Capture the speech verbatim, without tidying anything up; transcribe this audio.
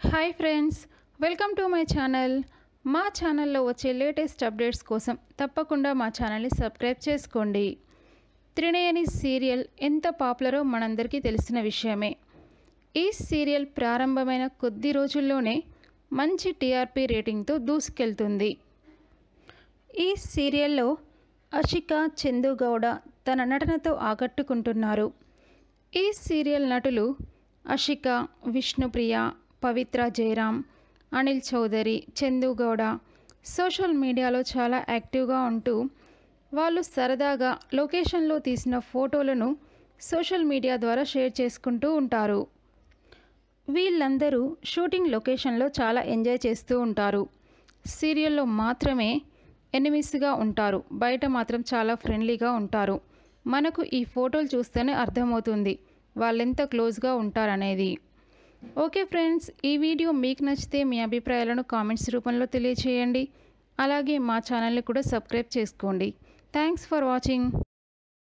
Hi friends, welcome to my channel. మా ఛానల్లో వచ్చే లేటెస్ట్ అప్డేట్స్ కోసం తప్పకుండా మా ఛానల్ని సబ్స్క్రైబ్ చేసుకోండి. త్రినయని సీరియల్ ఎంత పాపులరో మనందరికీ తెలిసిన విషయమే. ఈ సీరియల్ ప్రారంభమైన కొద్ది రోజుల్లోనే మంచి టీఆర్పీ రేటింగ్తో దూసుకెళ్తుంది. ఈ సీరియల్లో అషిక, చందు గౌడ తన నటనతో ఆకట్టుకుంటున్నారు. ఈ సీరియల్ నటులు అషిక, విష్ణుప్రియ, పవిత్ర జయరాం, అనిల్ చౌదరి, చందు గౌడ సోషల్ మీడియాలో చాలా యాక్టివ్గా ఉంటూ వాళ్ళు సరదాగా లొకేషన్లో తీసిన ఫోటోలను సోషల్ మీడియా ద్వారా షేర్ చేసుకుంటూ ఉంటారు. వీళ్ళందరూ షూటింగ్ లొకేషన్లో చాలా ఎంజాయ్ చేస్తూ ఉంటారు. సీరియల్లో మాత్రమే ఎనిమిస్గా ఉంటారు, బయట మాత్రం చాలా ఫ్రెండ్లీగా ఉంటారు. మనకు ఈ ఫోటోలు చూస్తేనే అర్థమవుతుంది వాళ్ళెంత క్లోజ్గా ఉంటారనేది. ఓకే ఫ్రెండ్స్, ఈ వీడియో మీకు నచ్చితే మీ అభిప్రాయాలను కామెంట్స్ రూపంలో తెలియచేయండి. అలాగే మా ఛానల్ని కూడా సబ్స్క్రైబ్ చేసుకోండి. Thanks for watching.